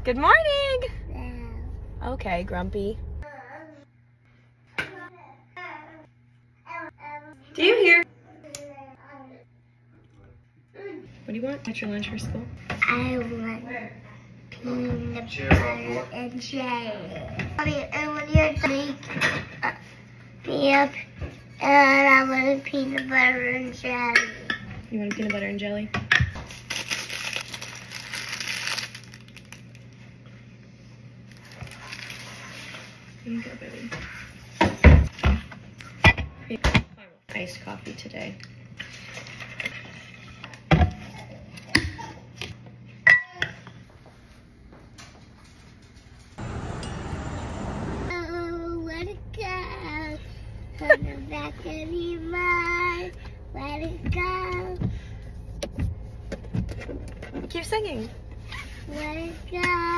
Good morning. No. Okay, Grumpy. Do you hear? What do you want at your lunch for school? I want peanut butter and jelly. And when you're done, peanut, and I want peanut butter and jelly. You want peanut butter and jelly? Here you go, baby. Iced coffee today. Oh, let it go. Coming back anymore. Let it go. Keep singing. Let it go.